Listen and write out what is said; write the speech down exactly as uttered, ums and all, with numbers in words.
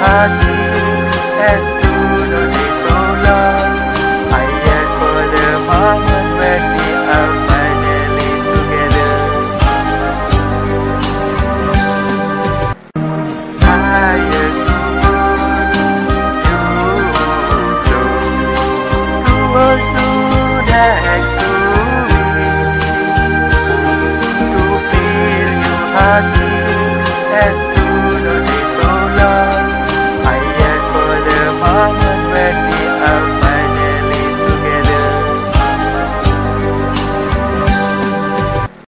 happy and to know this so long. I yearn for the moment when we are finally together. I yearn to hold you close, to hold you next to me, to feel you heart.